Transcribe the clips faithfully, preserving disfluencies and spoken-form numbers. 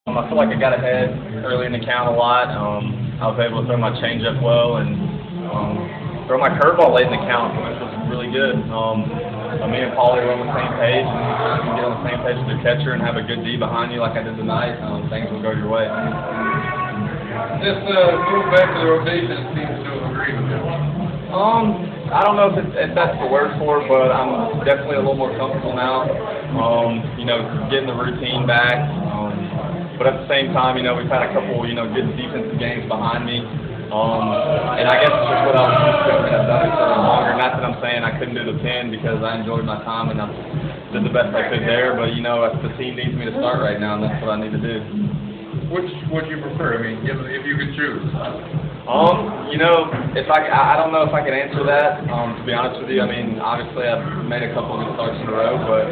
Um, I feel like I got ahead early in the count a lot. Um, I was able to throw my changeup well and um, throw my curveball late in the count, which was really good. Um, uh, me and Paulie were on the same page, and if you can get on the same page with your catcher and have a good D behind you like I did tonight, um, things will go your way. This uh, move back to the rotation seems to agree with you. Um, I don't know if, it's, if that's the word for it, but I'm definitely a little more comfortable now. Um, you know, getting the routine back. Um, But at the same time, you know, we've had a couple, you know, good defensive games behind me. Um, and I guess it's just what I was used to. I mean, I've done it for longer. Not that I'm saying I couldn't do the pin because I enjoyed my time and I did the best I could there. But, you know, the team needs me to start right now, and that's what I need to do. Which would you prefer? I mean, if, if you could choose. Um, you know, if I, I don't know if I could answer that, um, to be honest with you. I mean, obviously I've made a couple of good starts in a row, but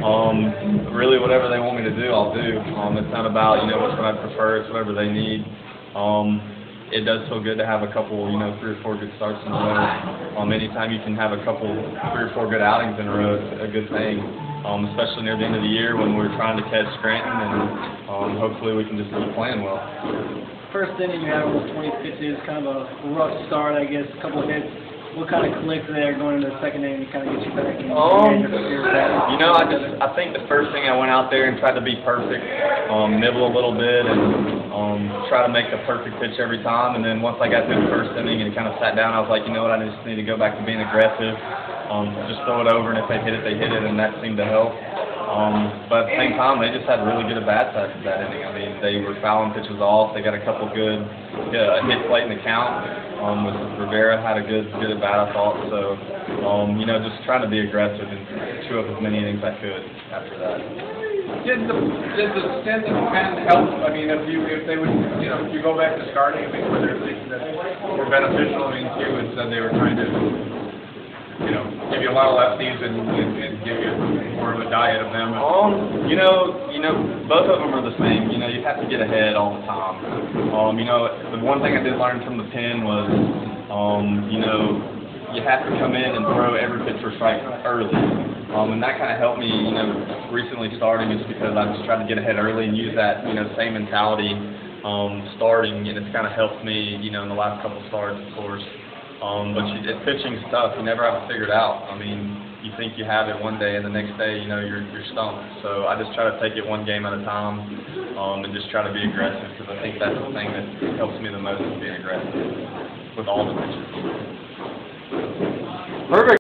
um, really whatever they want me to do, I'll do. Um, it's not about, you know, which one I prefer, it's whatever they need. Um, it does feel good to have a couple, you know, three or four good starts in a row. Um, anytime you can have a couple, three or four good outings in a row, it's a good thing. Um, especially near the end of the year when we're trying to catch Scranton, and um, hopefully we can just keep playing well. First inning, you had almost twenty pitches, kind of a rough start, I guess, a couple of hits. What kind of clicked there going into the second inning to kind of get you back? And um, your back? you know, I just I think the first thing I went out there and tried to be perfect, um, nibble a little bit, and um, try to make the perfect pitch every time. And then once I got through the first inning and kind of sat down, I was like, you know what, I just need to go back to being aggressive. Um, just throw it over, and if they hit it, they hit it, and that seemed to help. Um, but at the same time, they just had really good at-bats that, that inning. I mean, they were fouling pitches off. They got a couple good uh, hits late in the count. Um, with Rivera had a good good at-bat, I thought. So, um, you know, just trying to be aggressive and chew up as many innings I could after that. Did the did the stint in Penn help? I mean, if you if they would, you know, if you go back to starting, I mean, were there things that were beneficial? I mean, you had said they were trying to, you know, give you a lot of lefties and, and, and give you more of a diet of them. Um, you know, you know, both of them are the same. You know, you have to get ahead all the time. Um, you know, the one thing I did learn from the pen was, um, you know, you have to come in and throw every pitch for strike early. Um, and that kind of helped me, you know, recently starting just because I just tried to get ahead early and use that, you know, same mentality um, starting, and it's kind of helped me, you know, in the last couple starts, of course. Um, but you, it, pitching's tough. You never have it figured out. I mean, you think you have it one day, and the next day, you know, you're you're stumped. So I just try to take it one game at a time, um, and just try to be aggressive because I think that's the thing that helps me the most is being aggressive with all the pitches. Perfect.